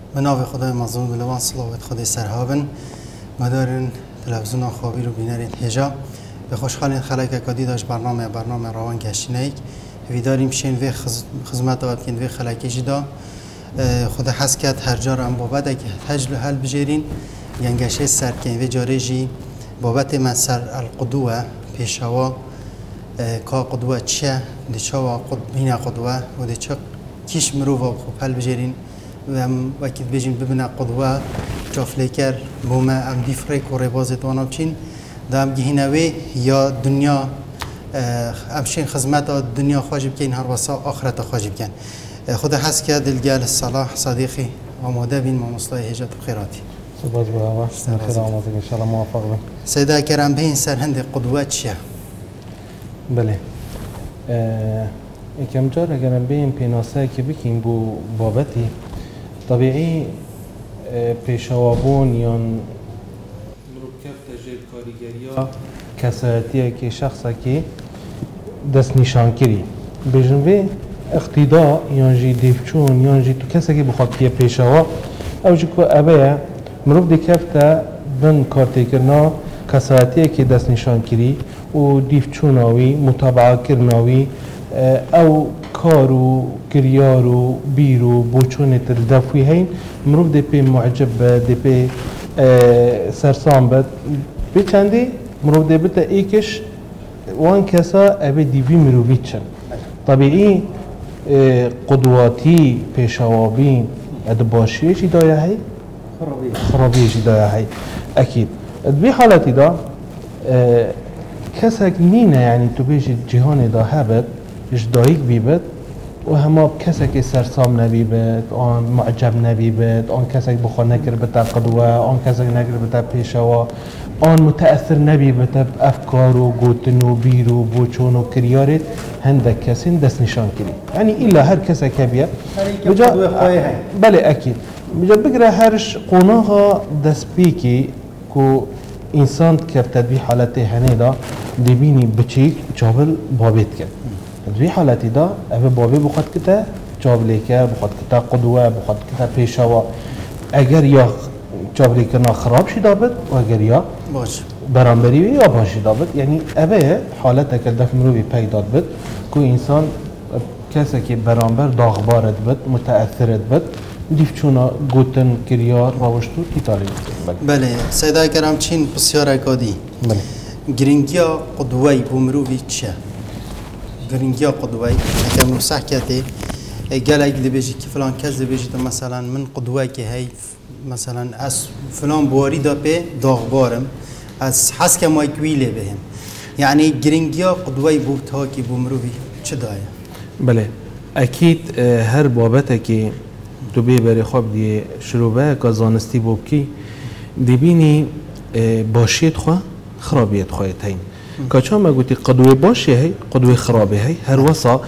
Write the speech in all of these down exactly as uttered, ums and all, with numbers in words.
به نام خدای مظلوم بلوان صلوات خدای سرهابن مدارن تلویزیون خوابی رو بینرین هجا به خوشحالین خلق کدی داشت برنامه برنامه روان گشتینیک ویداریم شین و خدمت داد کن و خلقی جدا خدا حس کرد هر جا هم بابت که هجل حل بجرین ینگشه سر کن و جارجی بابت من سر القدوه پیشوا کا قدوه چه دیشوا قد بین قدوه و دیچ کیش مرو و خوب حل بجرین و هم وقتی بجیم ببینه قدوه جافلیکر بومه ام دیفرک و ربازت وانم چین دام گهینوی یا دنیا امشین خدمت دنیا خواجب کن هر وسا آخرت خواجب کن خدا حس که دلگال صلاح صدیقی آماده بین ما مصلای هجت و خیراتی سپاس بخواه خیر آماده ان شاء الله موفق بین سیدا کرم بین سر هند قدوه چیه بله یکم جار اگرم بین پیناسه که بکیم بو بابتی طبیعی پیشوابون یا مرکب تجربه کاریگری کسایتیه که شخصه که دست نشان کری بجنبه اقتداء یا جی دیفچون یا جی تو کسی که بخواد که پیشوا او جی که ابه مروف دی کفته بن کارتی کرنا کسایتیه که دست نشان کری و دیفچوناوی مطابعه کرناوی او کارو کریارو بیرو بوچون تردفوی هین مروف دی پی معجب دی پی سرسام بد بی چندی مروف دی بتا ایکش وان کسا ابی دیوی مروفی چن طبیعی قدواتی پیشوابین اد باشیه چی دایه هی؟ خرابیه چی دایه هی اکید بی حالتی دا کسک نینه یعنی تو بیشی جهان دا هبت اش دایک بی بد و همه کسک سرسام نبی بد آن معجب نبی بد آن کسک بخوا نکر بتا قدوه آن کسک نکر بتا پیشوا آن متأثر نبی بتا افکار و گوتن و بیر و بوچون و کریارت هندک کسین دست نشان کری یعنی ایلا هر کسا که بیا بجا بله اکید بجا بگره هرش قوناها دست بیکی که انسان کرد بی حالت هنه دا دبینی بچیک جابل بابیت کرد بی حالتی دا اوه بابی بخواد کتا جابلی که بخواد کتا قدوه بخواد کتا پیشوا اگر یا جابلی کنا خراب شی دابد و اگر یا باش برانبری یا باشی دابد یعنی اوه حالت که دفع مروی پیداد بد که انسان کسی که برانبر داغبارد بد متأثرد بد دیف چونا گوتن کریار راوشتو تیتاری بله سیدای کرام چین بسیار اکادی بله گرینگیا قدوهی بومروی چه گرینگیا قدوهی اگر نوسح کتی قال اگه دبیجی که فلان کس دبیجی تو مثلا من قدوه که هی مثلا از فلان بواری دا پی داغبارم از حس که مایکویله بهم یعنی گرینگیا قدوهی بود ها که بومروی چه دایه بله اکید هر بابته که تو بی بری خواب دی شروبه که زانستی بوب کی دبینی باشیت خواه خرابیت خواهید هین که چون ما گوتی قدوه باشی هی قدوه خرابه هی هر وصا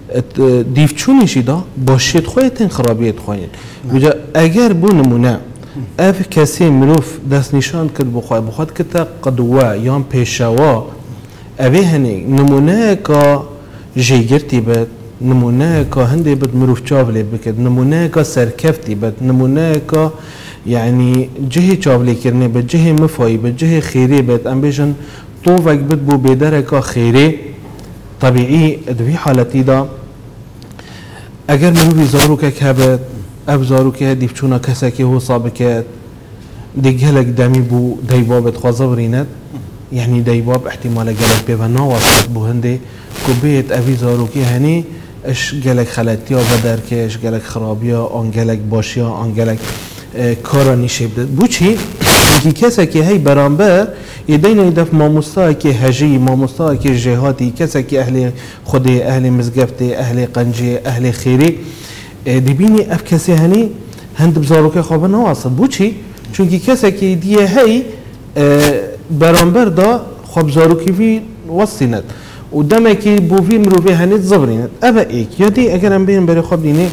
دیفچونیشی دا باشیت خواهید هین خرابیت خواهید بجا اگر بو نمونه اف کسی مروف دست نشان کرد بخواه بخواد که تا قدوه یا پیشوا اوه هنی نمونه که جیگرتی بد نمونه که هنده بد مروف چاولی بکد نمونه که سرکفتی بد نمونه که یعنی جهه چاولی کرنه بد جهه مفایی بد جهه خیری بد ام بیشن طوفک بد بو بیدره که خیری طبیعی دوی حالتی دا اگر مروفی زارو که که بد اف زارو که دیف چونا کسا که هو صابکت دیگه هلک دمی بو دیبابت خوازه برینت يعني دايباب احتمال جالك بيبنا وصلت بهندي كوبيت أبي زاروكي هني إيش جالك خلاتيا بدر كيش جالك خرابيا أن جالك باشيا أن جالك اه كاراني شبده بوشي كي كسا كي هاي برانبر يدينا يدف ما مستوى كي هجي ما مستوى كي جهاتي كسا كي أهل خدي أهل مزقفتي أهل قنجي أهل خيري اه دبيني أف كسي هني هند بزاروكي خوابنا وصلت بوشي چون كي كسا كي دي هاي اه برانبر دا خواب زاروکی وی وصیند و دم کی بوفی مروفی هنیت زبرینت ابا ایک یادی اگر ام بین بری خواب دینه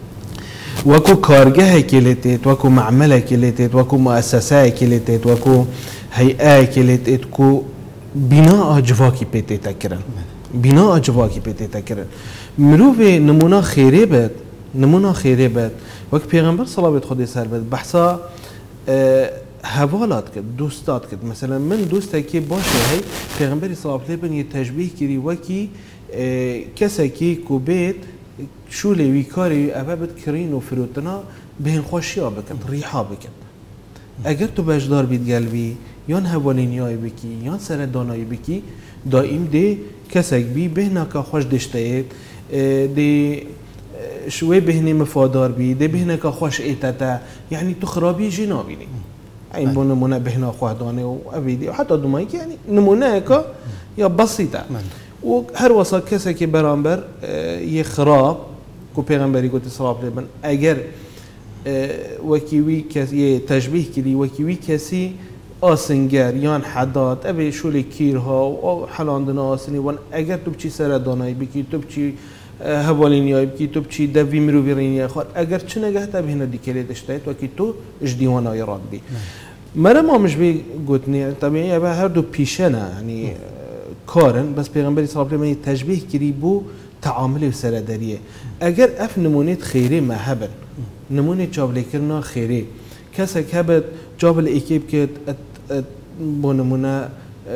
وکو کارگاه کلیتت وکو معمله کلیتت وکو مؤسسه کلیتت وکو هیئه کلیتت کو بنا اجواکی پیتی تکرن بنا اجواکی پیتی تکرن مروفی نمونه خیری بد نمونه خیره بد وقت پیغمبر صلوات خدا سر بد بحثا حوالات کرد دوستات کرد مثلا من دوسته که باشه هی پیغمبری صلوات بن یه تشبیه کردی وکی کسی که کوبیت شوله وی کاری ابد کرین و فروتنا بهن خوشی ها بکن ریحا بکن اگر تو بجدار بید قلبی یان حوالینیای بکی یان سر دانایی بکی دائم دی کسک بی بهنا که خوش دشته دی شوی بهنی مفادار بی دی بهنا که خوش ایتتا یعنی تو خرابی جنا بینی این بو نمونه بهنا خواه دانه و ابیدی و حتی دومایی که یعنی نمونه که یا بسیطه و هر واسه کسی که برانبر یه خراب کو پیغمبری گوتی صلی الله علیه و اگر وکیوی کسی تشبیه کردی وکیوی کسی آسنگر یان حداد ابی شولی کیرها و حلاندن آسنی وان اگر تو بچی سر دانایی بکی تو بچی حوالینیای بکی تو بچی دوی مرو بیرینی خود اگر چه نگهت ابی هنو دیکلی دشتایت وکی تو اجدیوانای راد بی مرا ما مش بی گوتنی طبیعی ابا هر دو پیشه نه یعنی کارن بس پیغمبری صلی الله علیه و تشبیه کردی بو تعامل و سردریه اگر اف نمونیت خیری محبن نمونه جابل کرنا خیری کسی که هبت جابل اکیب که با نمونه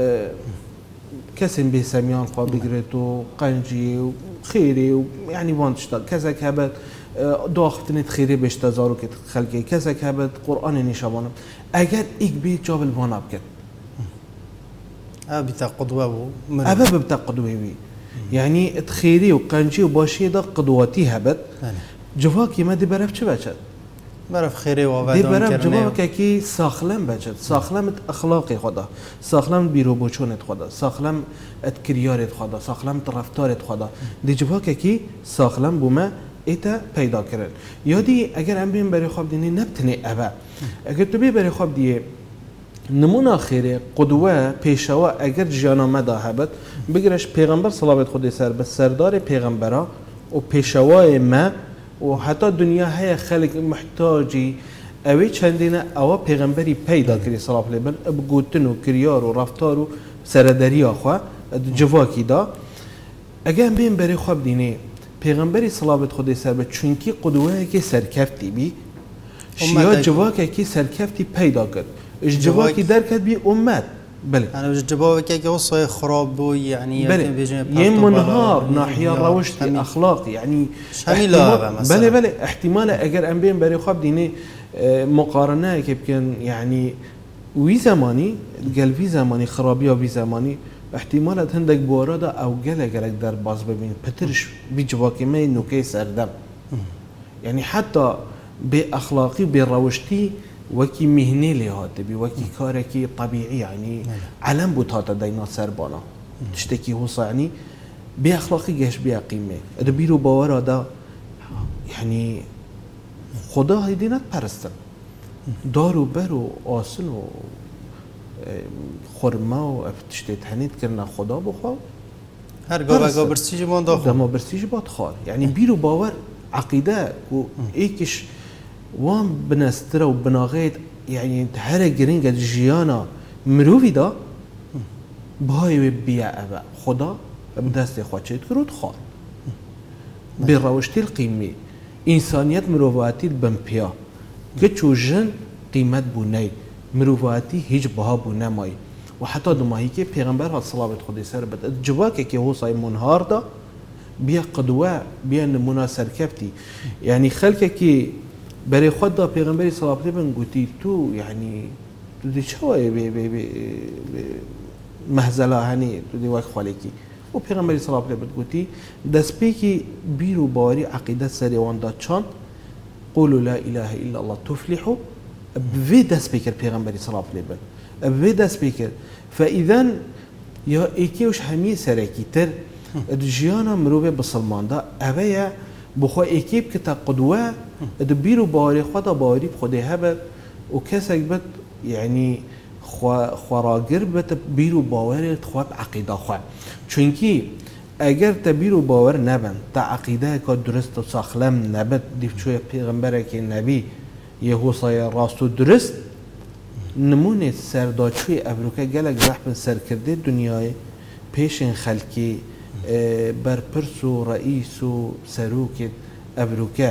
کسی به سمیان خواب بگیرد و قنجی و خیری و یعنی وانتشتا کسی که هبت داختنت خیری بشتازارو که خلقی کسی که هبت قرآن نشابانم اگر ایک بی جابل واناب کرد ابی تا قدوه و ابا بتا قدوه بی یعنی خیری و قنجی و باشی دا قدواتی هبت جواکی ما دی برف چه بچد؟ برف خیره و آبادان دی کرنه برف جواکی که ساخلم بچد ساخلم اخلاقی خدا ساخلم بیروبوچونت خدا ساخلم اتکریارت خدا ساخلم رفتارت خدا دی جواکی که ساخلم بومه ایتا پیدا کرن یادی اگر ام بیم برای خواب دینی نبتنی ابا اگر تو بی برای خواب دیه نمونه خیره قدوه پیشوا اگر جانامه دا هبت بگرش پیغمبر صلوات خدا سر بس سردار پیغمبرا و پیشوای ما و حتی دنیا های خلق محتاجی اوی چندینه اوا پیغمبری پیدا کری صلی الله علیه و آله بگوتن و کریار و رفتار و سردری آخوا جواکی دا اگه هم بیم بری خواب دینه پیغمبری صلوات خدا سر به چونکی قدوه که سرکفتی بی شیا جواکی که سرکفتی پیدا کرد جواکی در کرد بی امت بله انا جوابك كي وصي خراب بو يعني بله یه منهار ناحیه روشت اخلاق يعني بله بله احتمال اگر ام بین برای خواب دینه مقارنه که بکن يعني وی زمانی قلبی زمانی خرابی وی زمانی احتمالات هندك بورادا او گله گله در باز ببین پترش بی جواکی می نوکه سردم يعني حتى به اخلاقی به روشتی وكي مهني لهات بي وكي كاركي طبيعي يعني علم بوتاتا دينا سربانا تشتكي هو يعني باخلاقي جاش بها قيمه دبيرو باورا دا يعني خدا هيدينات پرستن دارو برو آسن و خرما و افتشتت هنيت كرنا خدا بخوا هر گاوا برسيج ما داخل ما برسيج باد خار يعني بيرو باور عقيده و ايكش وام بنسترا و بناغيت يعني هر جرينجا جيانا مروفي دا بهاي بيا ابا خدا بدست خوچت کرد خار بروشتي القيمي انسانيت مروفاتي بمپيا كچو جن قيمت بوني مروفاتي هيج بها بونه ماي وحتى دماهي كي پیغمبر صلوات خدي سر بد جواك كي هو صايم منهار دا بيا قدوه بيا نمونه سركبتي يعني خلك كي برای خود دا پیغمبری صلی الله علیه و آله گویی تو یعنی تو دی چوای به به به مهزله هنی تو دی وقت خالقی و پیغمبری صلی الله علیه و آله گویی دست پیکی بیرو باری عقیده سری وان دا چان قولوا لا اله الا الله تفلحوا بوی دست پیکر پیغمبری صلی الله علیه و آله بوی دست پیکر فاذا یا ایکیوش همی سرکی تر جیانا مروبه بسلمان دا اویا بخوا اکیب که تا قدوه دبیرو باری خدا باری بخوده هبت و کسک بد یعنی خواراگر بد بیرو باور خواب عقیده خواه چونکی اگر تا بیرو باور نبن تا عقیده که درست و ساخلم نبد دیف چوی پیغمبره که نبی یه حوصای راست و درست نمونه سرداچوی ابروکه گلک رحب سر کرده دنیای پیشن خلکی برپرس و رئیس و سروک ابروکه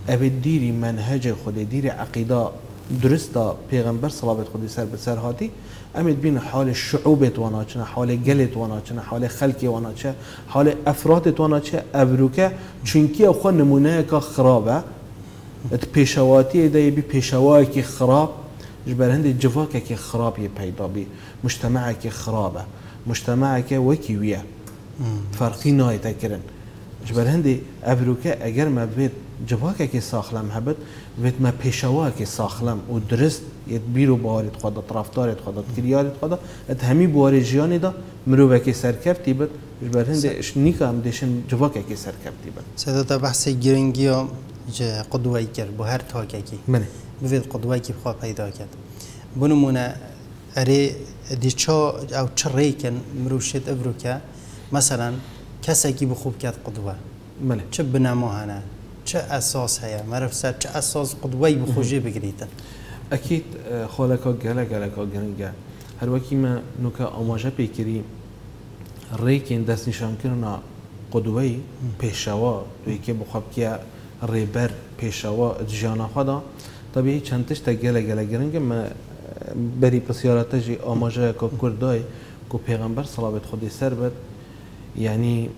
اوید دیری منهج خود دیری عقیده درسته پیغمبر صلوات خودی سر به سر هاتی امید بین حال شعوبت وانا چنه حال گلت وانا چنه حال خلقی وانا چه حال افرادت وانا چه ابروکه چونکی اخو نمونه که خرابه ات پیشواتی دی بی پیشوایی که خراب جبر هند جواکه که خرابی پیدا بی مجتمعی که خرابه مجتمعی که وکی ویه فرقی نای تکرن جبر هند ابروکه اگر ما بید جواکه که ساخلم هبت وید ما پیشوا که ساخلم و درست یه بیرو بارید خدا طرفدارت خدا کریارت خدا ات همی بواری جیانی دا مروبه که سرکفتی بد جبر هند اش نیکا هم دیشن جواکه که سرکفتی بد سیدا تا بحث گرنگی ها جه قدوهی کرد با هر تاکه کی منه بوید قدوهی که بخواه پیدا کرد بنمونه اره دی چا او چه ریکن مروشت ابرو که مثلا کسی که بخوب کرد قدوه منه چه بنما هنه چه اساس هیا معرف سر چه اساس قدوهی بخوجه بگریتن اكيد خالكا گله گله کا گرنگه هر وکی ما نوکا آماجه پیکری ریکن دست نشان کرنا قدوهی پیشوا توی که بخواب که ریبر پیشوا جانا خدا طبیعی چندش تا گله گله گرنگه ما بری پسیارتجی آماجه کا کردای کو پیغمبر صلوات خودی سر بد یعنی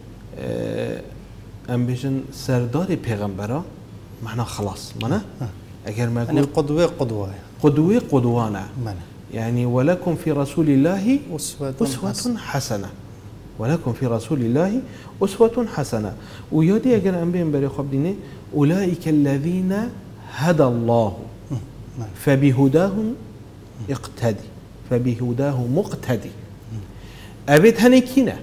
ام بیشن سردار پیغمبرا معنا خلاص منه اگر ما يعني قدوة قدوة قدوة قدوانه منه يعني ولكم في رسول الله أسوة, أسوة حسنة ولكم في رسول الله أسوة حسنة ويودي أجر أنبياء بري خب دينه أولئك الذين هدى الله فبهداهم اقتدي فبهداه مقتدي أبيت هنيكينا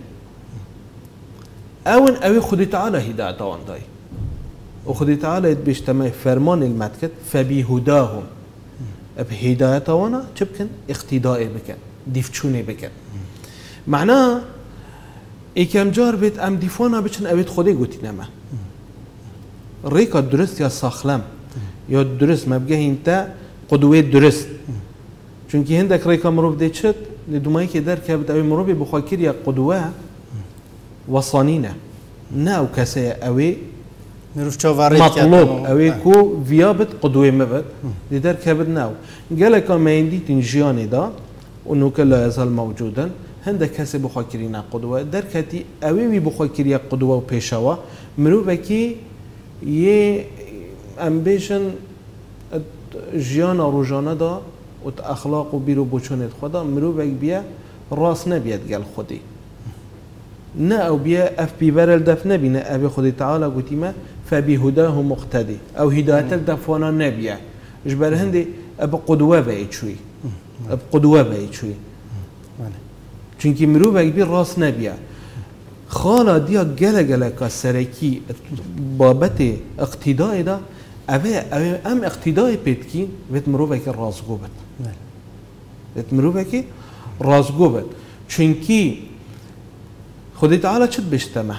أون أوي خدي تعالى هداية وان داي وخدي تعالى بيجتمع فرمان المتكت فبهداهم بهداية وانا تبكن اقتداء بكن ديفچونه بكن معناه ايكم جار بيت ام ديفونا بچن اويت خودي گوتي نما ريكا درست يا ساخلم يا درست مبگه انت قدوه درست چونكي هندك ريكا مروب دي چت لدوماي كي در كبت اوي مروبي بخاكير يا قدوه وصانينه ناو كسي اوي مطلوب اوی کو ویابت قدوه مبد دیدر کبد ناو گله که مایندی تنجیانی دا اونو که لا یزال موجودن هنده کسی بخواکرین قدوه در کتی اوی وی بخواکری قدوه و پیشوا مرو بکی یه امبیشن جیان روزانه دا و اخلاق و بیرو بچونت خدا مرو بک بیا راست نبید گل خودی نه او بیا اف بیبرل دف نبینه ابی خودی تعالی گوتی ما فبهداه مقتدي او هدايه الدفوانا نبيه جبر هندي اب قدوه باي شوي اب قدوه باي شوي چونكي مرو باي بي راس نبيه خالا ديا گله گله کا سرکی بابت اقتداء دا ابي ام اقتداء بيتكين بيت مرو باي راس گوبت بيت مرو باي راس گوبت چونكي خدي تعالى چت بشتمه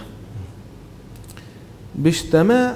بشتما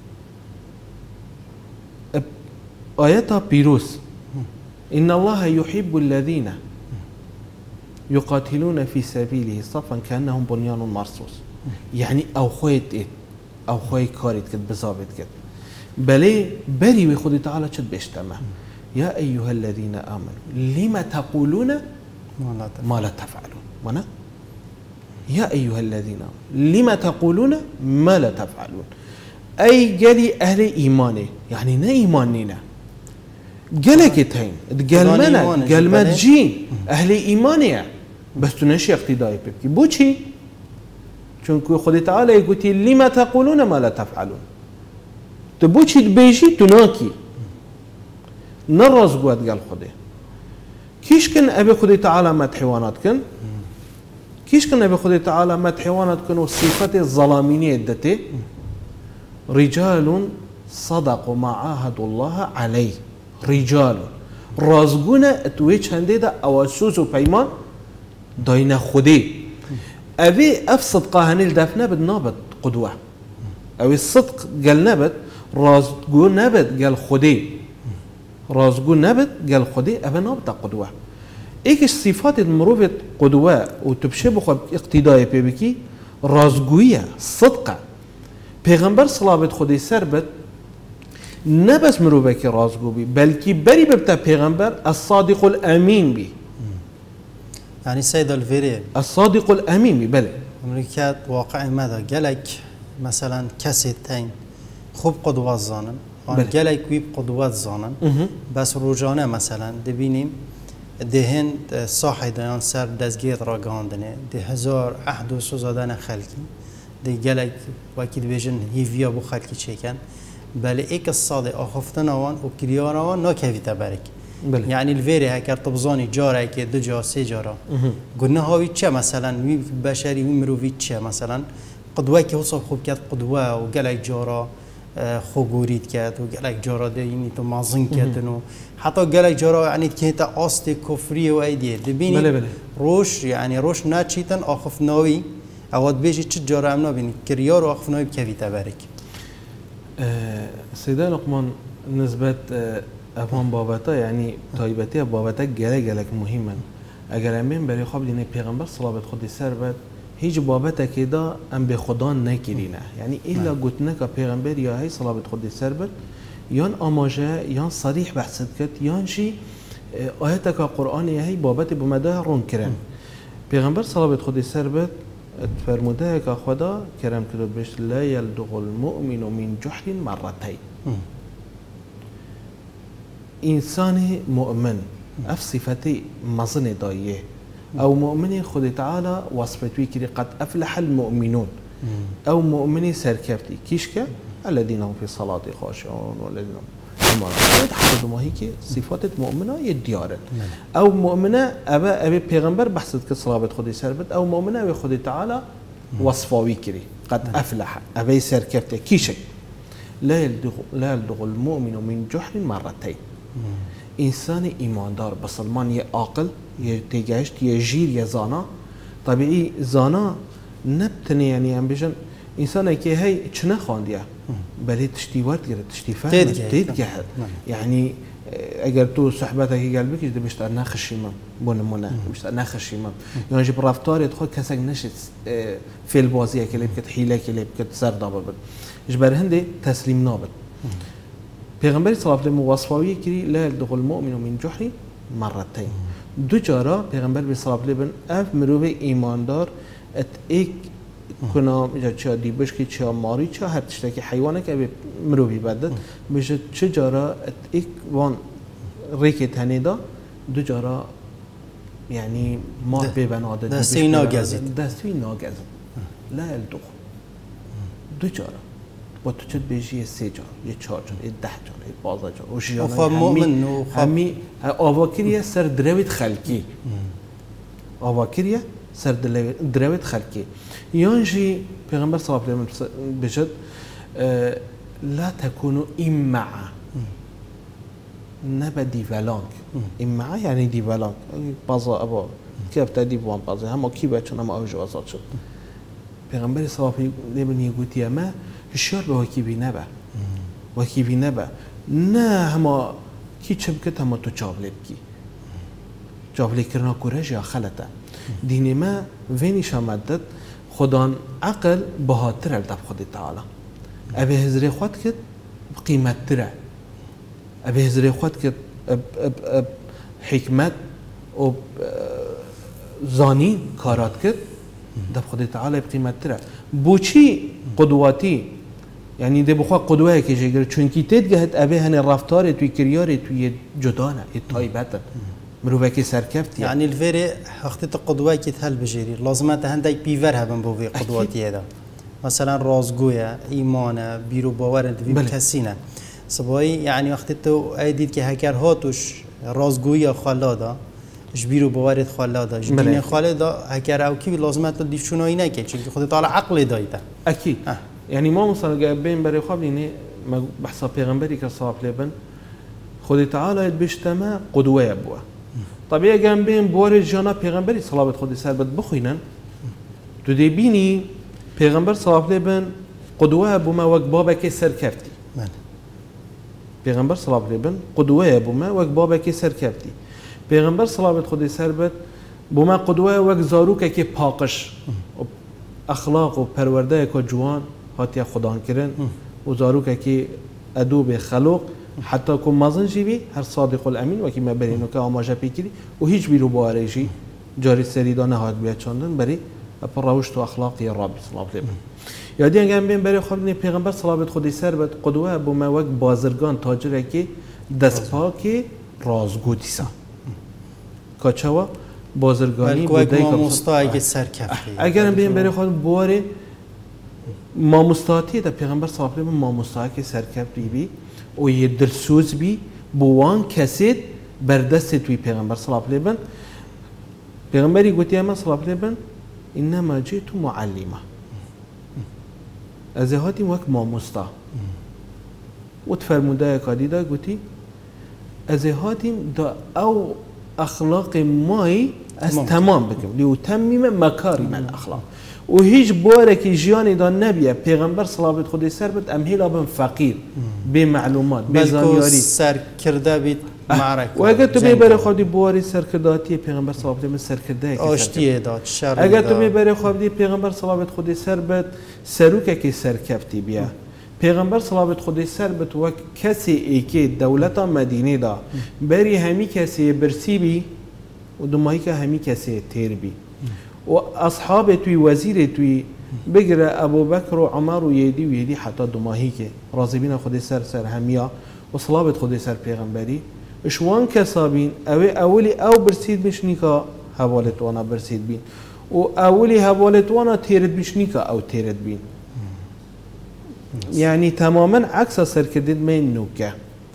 آياتها بيروس إن الله يحب الذين يقاتلون في سبيله صفا كأنهم بنيان مرصوص يعني أو خويت إيه أو خوي كاريت كد بزابط كد بلي بري وخد تعالى شد بشتما يا أيها الذين آمنوا لما تقولون ما لا تفعلون وانا يا أيها الذين لما تقولون ما لا تفعلون أي قالي أهل إيماني يعني نا إيمانينا قالك تين قال منا قال ما تجين أهل إيمانيا بس تنشي اقتدائي ببكي بوشي چونكو خد تعالى يقول لما تقولون ما لا تفعلون تبوشي تبيجي تناكي نرز قوات قال خده كيش كن أبي خد تعالى ما تحيوانات كن كيش كنا بخدي تعالى مدحوانات كانوا صفات الظلامينية دتي رجال صدقوا ما عاهدوا الله عليه رجال رازقونا تويش هنديدا او سوسو بيمان داينا خدي ابي افسد قاهنيل دفنا بالنابت قدوه او الصدق قال نبت رازقو نبت قال خدي رازقو نبت قال خدي ابي نابت قدوه ایکش صفات مروفت قدوه و تبشه بخواب اقتدای پی بکی رازگویه صدقه پیغمبر صلوات خودی سر بد نه بس مروبه که رازگو بی بلکی بری ببتا پیغمبر الصادق الامین بی يعني سيد الفيري الصادق الامین بی بله امریکا واقع ماذا جلك مثلا کسی تین خوب قدوات زانن آن بله. جلك ويب قدوات زانن بس روزانه مثلا دبینیم دهن صاحی دیان سر دزگیر را گاندنه ده هزار عهد و سوزادن خلقی ده جلك وكيد بيجن هيفيا بو خلقي چيكن بل ايك الصادق اخفتن وان و كريار وان نا كيفي تبارك بله. يعني الفيري هكر طبزاني جاره كي دو جار سي جاره قلنا هاوي تشا مثلا وي بشري وي مروفي تشا مثلا قدوه كي وصف خوب كات قدوه و جلك جاره خو گورید کرد و گلک جارا دینی تو مازن کردنو حتی گلک جارا يعني که تا آست کفری و ایدیه دبینی بله بله. روش يعني روش ناچیتن آخف ناوی اواد بیجی چه جارا هم نبینی کریار و آخف ناوی بکوی تبرک سیده لقمان نسبت افهم بابتا یعنی تایبتی بابتا گله گلک مهمن اگر امین برای خواب دینه پیغمبر صلوات خودی سر بد هیچ بابت که دا ام به خدا نکرینه یعنی ایلا گوتنه که پیغمبر یا هی صلوات خودی سر بد یان آماجه یان صریح بحثت کرد یان شی آیت که قرآن هی بابت بمده رون کرن پیغمبر صلوات خودی سر بد فرموده که خدا کرم کرده بهش لا یلدغ المؤمن من جحر مرتين انسان مؤمن اف صفتی مزن دایه او مؤمن خود تعالى وصفتوی کری قد افلح المؤمنون او مؤمن سرکفتی کیش که الذين هم في صلاة خاشعون والذين هم حسب ما هيك صفات مؤمنه يديارن او مؤمنه ابا ابي پیغمبر بحثت که صلوات خودی سر بد او مؤمنه ابي خود تعالى وصفاوی کری قد افلح ابي سرکفتی کیش لا يلدغ لا يلدغ المؤمن من جحر مرتين انسان ایماندار بسلمان یه عاقل یه تیگشت یه جیر یه زانا طبیعی زانا نبتنی یعنی هم بجن انسان که هی چنه خواندیه بلی تشتی ورد گرد تشتی فهم تید گهد یعنی اگر تو صحبته که قلبی که بشتر نخشیمم بونمونه بشتر نخشیمم یعنی جب رفتارت خود کسک نشد فیل بازیه که لیب کت حیله که لیب کت سر دابر بد جبر هنده تسلیم نابد پیغمبر صلی الله علیه و وصفاوی کری لا يلدغ المؤمن من جحر مرتين دو جارا پیغمبر به صلی الله علیه و اف مروب ایماندار ات ایک کنام یا چه دیبش که چه ماری چه هر تشته که حیوانه که مروبی بدد بشه چه جارا ات ایک وان ریک تنیدا دو جارا یعنی مار به بناده دستی ناگزید دستی ناگزید لا يلدغ دو جارا با تو چه بیشی سه جار یه چهار جار یه ده جار یه پانزده جار اوشیانه همی همی آواکریه سر درویت خلقی آواکریه سر درویت خلقی یانجی پیغمبر صلی الله علیه و سلم بجد لا تكونوا إمعا نبا دیولانگ إمعا یعنی دیولانگ بازا ابا کیف تا دیوان بازا همه کی بچون همه آویج آزاد شد پیغمبر صلی الله علیه و سلم گویی اما هشیار به وکیبی نبا وکیبی نبا نه همه کی چه بکت همه تو چاوله بکی چاوله کرنا کورش یا خلطه دین ما وینیش آمدد خدان عقل بهاتر الدب خود تعالی ابی هزری خود کد قیمت تره ابی هزری خود کد حکمت و زانی کارات کد دب خود تعالی بقیمت تره بوچی قدواتی یعنی ده بخواه قدوه که جگر چونکی تید گهت ابی هنی رفتار توی کریار توی جدانه تایبته مروفه که سرکفت يعني الفيري اختت قدوه كي تهل بجيري لازمات هندك بيفرها بنبوفي قدواتي هذا مثلا رازقويا ايمانه بيرو باور انت في كسينه صباي يعني اختت ايديت كي هكر هاتوش رازقويا خلاده اش بيرو باورت خلاده جبين خلاده هكر او كي لازمات دي شنو هنا كي چونكي خدت على عقل دايته اكيد أه. يعني ما مثلا بين بري خواب يعني بحث پیغمبري كصاحب لبن خدي تعالى بيشتما قدوه ابوه طبیعی جنبیم بوار جانا پیغمبری صلوات خودی سر بد بخوینن تو دی بینی پیغمبر صلوات لبن قدوه بوما وق بابا که سر کفتی پیغمبر صلوات لبن قدوه بوما وق بابا که سر کفتی پیغمبر صلوات خودی سر بد بوما قدوه وق زاروک که پاکش اخلاق و پرورده که جوان هاتی خدان کرن و زاروک که ادوب خلق حتی که مازن جیبی هر صادق الامین و که ما برینو که آماجه پیکری و هیچ بیرو بارجی جاری سریدا نهاد بیاد چندن بری پر روش تو اخلاقی رب صلی الله علیه و یادی انگام بین برای خود نی پیغمبر صلی الله علیه و سر بد قدوه ابو موک بازرگان تاجر کی دست پاکی رازگوتی سا کاچوا بازرگانی بودی که مستعد سرکفتی اگر بین برای خود بواره ما مستعدی در پیغمبر صلی الله علیه و ما مستعد سرکفتی بی و یه درسوز بی بوان کسید بردست توی پیغمبر صلی الله علیه و پیغمبری گویی اما صلی الله علیه و انما جئت معلمه از هاتی وقت ما مستا و تفرموده کادیدا گویی از هاتی دا او اخلاق مای از تمام بکم لیو تمیم مکارم الاخلاق و هیچ باره که جیانی دا نبیه پیغمبر صلی الله علیه و سر بد امهیل آبن فقیر به معلومات به زانیاری سر کرده بید معرکه و اگر تو میبری خودی بواری سرکرداتی پیغمبر صلی الله علیه و سرکرده آشتیه داد شر اگر تو میبری خودی پیغمبر صلی الله علیه و سر بد سروکه که سرکفتی بیا پیغمبر صلی الله علیه و سر بد و کسی ای که دولت مدینه دا بری همی کسی برسی بی و دمایی که همی کسی تیر بی و اصحاب توی وزیر توی بگره ابو بکر و عمر و یدی و یدی حتی دماهی که راضی بین خود سر سر همیا و صلابت خود سر پیغمبری اشوان کسابین او اولی او برسید بشنیکا حوالت وانا برسید بین و اولی حوالت وانا تیرد بشنیکا او تیرد بین یعنی تماما عکس سر کردید من نوکه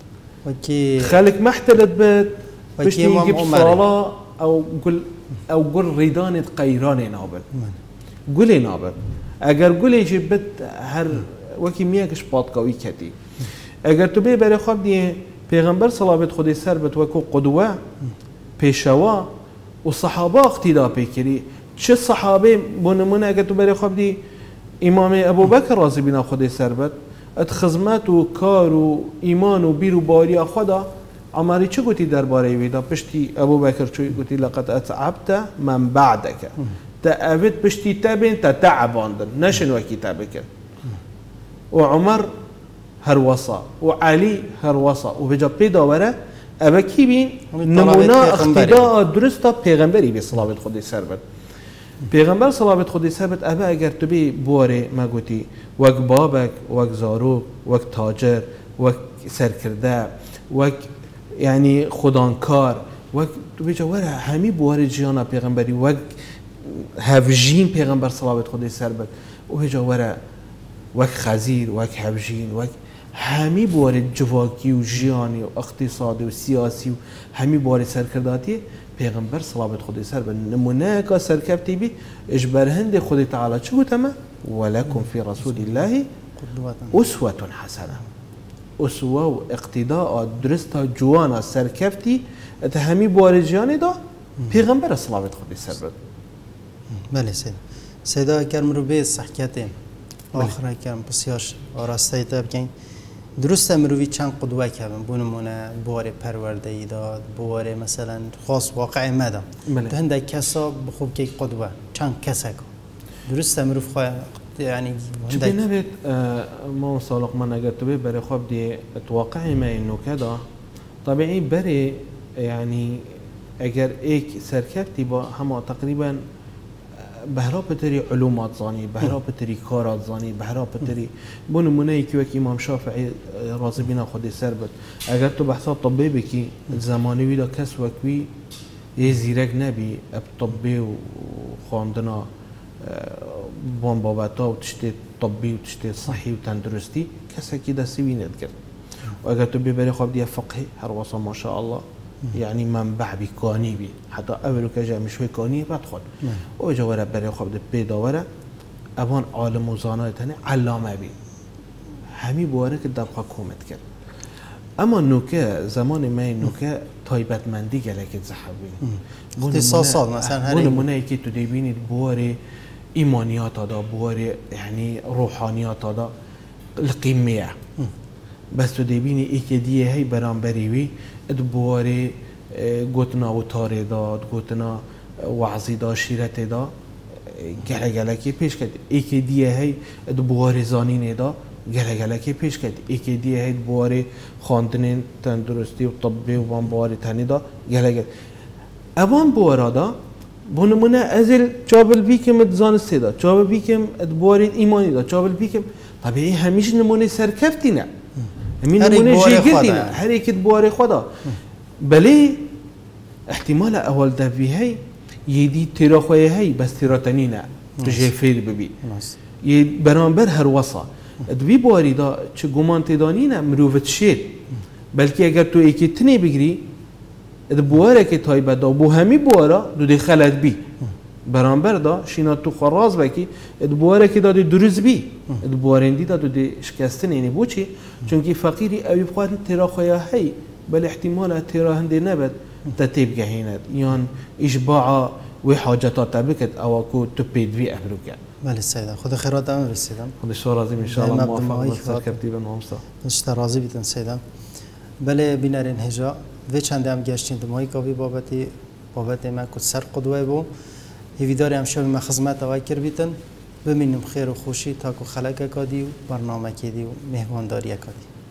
خلق محتلت بد بشتی يجيب صلاة أو قل أو قل ريدان قيران نابل قل نابل أجر قل يجيب هر وكي مياكش بادكاوي كتي أجر تبي بري خاب دي پیغمبر صلوات خدي سر بت وكو قدوة پیشوا والصحابة اقتداء بكري چه صحابه بنمونه أجر تبي بري خاب دي إمام أبو بكر رضي بنا خدي سر بت اتخزمت و کار و ایمان و بیر و باری خدا عمری چه گویی درباره ویدا پشتی ابو بکر چه گویی لقد اتعبت من بعدك تعبت پشتی تبین تتعباندن نشن وکی تبکر و عمر هر وصا و علی هر وصا و بجا پیدا وره ابا کی بین نمونه اقتداء درستا پیغمبری به صلوات خدای سر بد پیغمبر صلوات خدای سر بد ابا اگر تو بی بواره ما گویی وک بابک وک زاروک وک تاجر وک سرکرده وک یعنی خدانکار وک تو بجا وره همی بواره جیانا پیغمبری وک هفجین پیغمبر صلوات خدای سر بد و بجا وره وک خزیر وک هفجین وک همی بواره جواکی و جیانی و اقتصادی و سیاسی و همی بواره سرکرداتی پیغمبر صلوات خدای سر بد نمونه که سرکبتی بی اجبر هند خدای تعالی چه گوتمه ولكم في رسول الله أسوة حسنة أسوة و اقتداء درستا جوانا سركفتي اتهمي بوارجياني دا پیغمبر صلوات خدای سر بد بله سید سیدا اگر مروبه صحکتیم آخر کم بسیارش آراسته تا بگین درست مروی چند قدوه کردن بونمونه بواره پرورده ای داد بواره مثلا خاص واقع مدا ده هنده کسا بخوب که قدوه چند کسا کن درست مروف خواه يعني چه نبید ما سالق من اگر تو برای خواب دی توقعی ما اینو کدا طبیعی برای يعني اگر ایک سرکفتی با همه تقریبا بهرا پتری علومات زانی بهرا پتری کارات زانی بهرا پتری بنمونه ای که وکی امام شافعی راضی بینا خودی سر بد اگر تو بحثات طبی بکی زمانی ویدا کس وکی یه زیرک نبی اب طبی و خواندنا بون بابتا و تشتی طبی و تشتی صحی و تندرستی کسی که دستی ویند کرد و اگر تو ببری خواب دیگه فقهی هر واسه ماشاءالله يعني منبع بكاني بي حتى أولو كجا مشوي كاني بدخل وجا ورا بري خواب ده بيدا ورا أبان عالم وزانات هني علامة بي همي بوارك الدبقة كومت كر أما نوكا زمان ما نوكا طيبت مندي جلك تزحبين اختصاصات مثلا هني بون منايكي تديبيني بواري إيمانيات هذا بواري يعني روحانيات هذا القيمية بس تدیبینی ایک دیه هی برام بریوی ادبواره گوتنا و تاره داد گوتنا وعظی دا شیرت دا گله گله که پیش کرد ایک دیه هی ادبواره زانین دا گله گله که پیش کرد یکی دیگه هید بواری خواندن تندرستی و طبی و وان بواری تنی دا گله گله اوان بوارا دا بونمونه ازل چابل بیکم زانستی دا چابل بیکم بواری ایمانی دا چابل بیکم طبیعی همیشه نمونه سرکفتی نه همین نمونه جیگردی نه هر ایکت بواری خدا بله احتمال اول دوی هی یدی تیرا خواه هی بس تیرا تنی نه تو جه فیر ببی یه برانبر هر وصا دوی بواری دا چه گمان تدانی نه مروفت شیر بلکه اگر تو ایکی تنی بگیری بواره که تایبه دا بو همی بوارا دو دی خلط بی برانبر دا شینا تو خراز بکی بواره که دا دی دروز بی بوارندی دا دو دی شکستن اینی بو چی چونکه فقیری اوی بخواد تیرا خواه هی بل احتمال تیرا هنده نبد تتیب گهیند یان اشباع و حاجتات بکد او کو تو پیدوی امرو کرد بله سیدا خود خیرات هم رسیدم خود شو راضی ان شاء الله موفق و سرکردی به نامسا نشته راضی بیتن سیدا بله بینرین هجا و چند هم گشتین دمایی کاوی بابتی بابت ما کد سر قدوه بو هیویداری هم شب ما خدمت آوای کر بیتن ببینیم خیر و خوشی تا کو خلق کادی و برنامه کدی و مهمانداری کادی